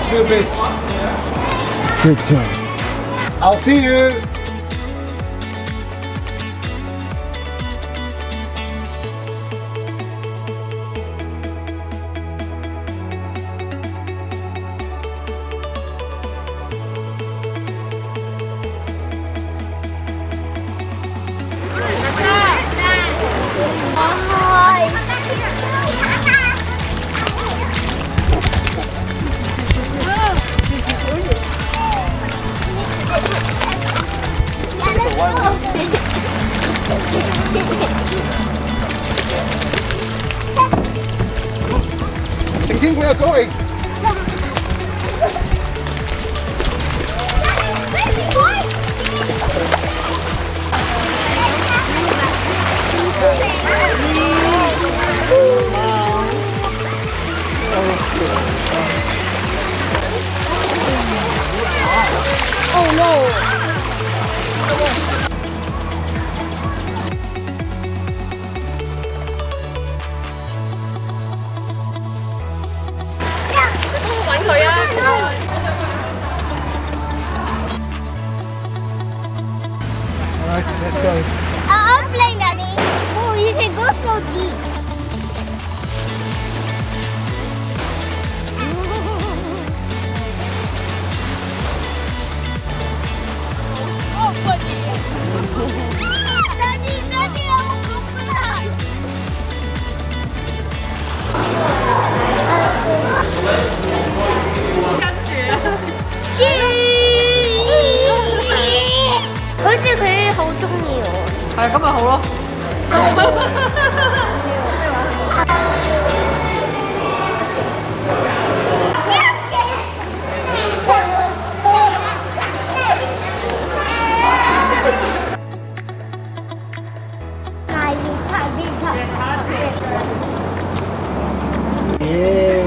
for a bit. Good job. I'll see you. Ting Ting, we are going. Oh no! Alright, let's go. I'll play, Daddy. Oh, you can go so deep. Daddy, Daddy, I will go for that.好似佢好中意我。 係咁咪好咯。 Yeah.